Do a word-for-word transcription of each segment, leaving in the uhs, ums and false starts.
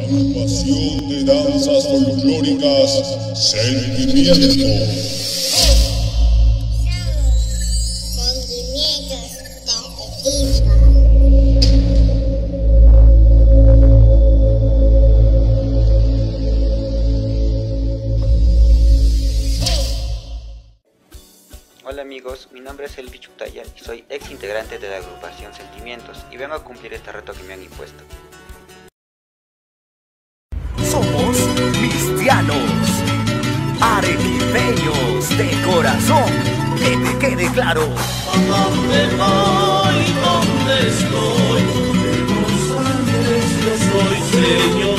Agrupación de danzas folclóricas Sentimiento. Hola amigos, mi nombre es Elvi Chutaya y soy ex integrante de la agrupación Sentimientos y vengo a cumplir este reto que me han impuesto. Somos cristianos, arequipeños de corazón, que te quede claro. ¿A dónde voy? ¿Dónde estoy? De Los Ángeles yo soy Señor.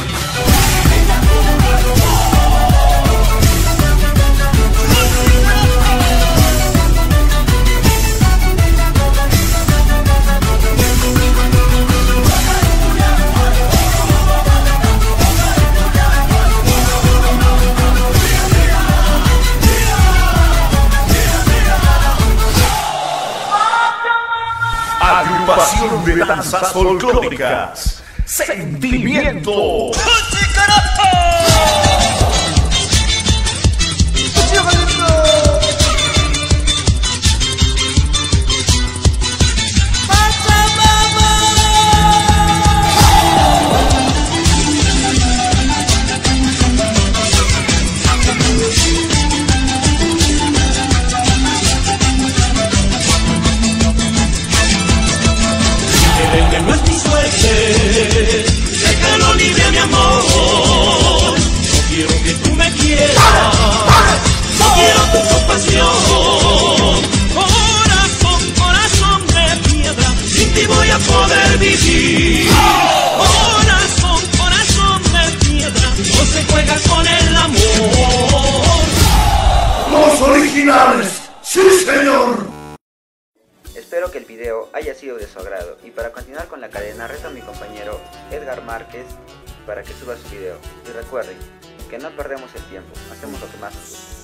Agrupación de danzas folclóricas Sentimiento. No es mi suerte, sé que lo libre mi amor. No quiero que tú me quieras, no quiero tu compasión. Corazón, corazón de piedra, sin ti voy a poder vivir. Corazón, corazón de piedra, no se juega con el amor. Los originales, sí señor. Espero que el video haya sido de su agrado y para continuar con la cadena reto a mi compañero Edgar Márquez para que suba su video. Y recuerden que no perdemos el tiempo, hacemos lo que más nos gusta.